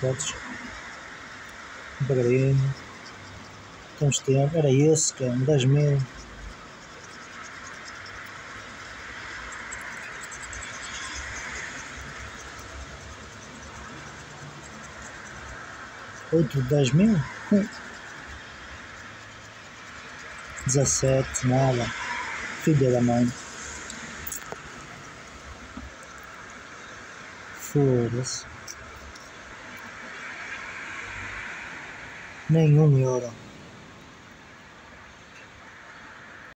todos. Devagarinho. Temos tempo. Era esse, que é 10.000. Outro de 10.000? 17, nada. Filha da mãe. Foda-se. Nem €1.